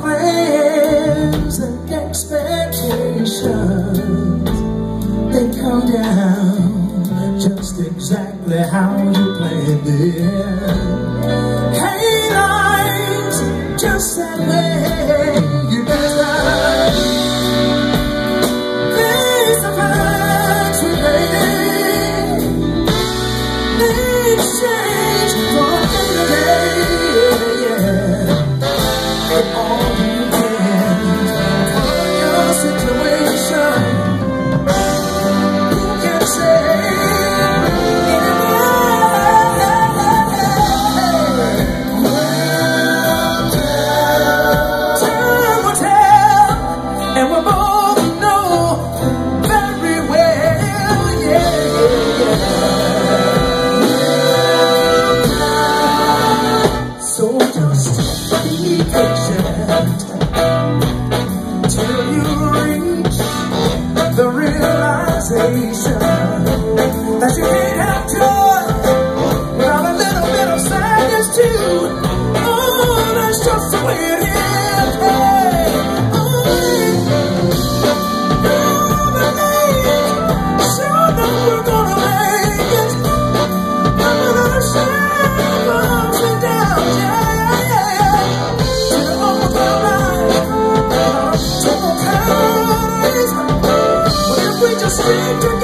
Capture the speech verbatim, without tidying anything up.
plans and expectations, they come down just exactly how you planned it. Hey, life's just that way. You better start. Face the facts we made. Things change from day to day. It all depends on your situation. Who can say? Till you reach the realization that you can't have joy without a little bit of sadness too. Oh, that's just the way it is. Hey, oh, believe, sure that we're gonna make it. I'm gonna share ups and downs, yeah, yeah, yeah, yeah. Till all the life. But if we just stick together.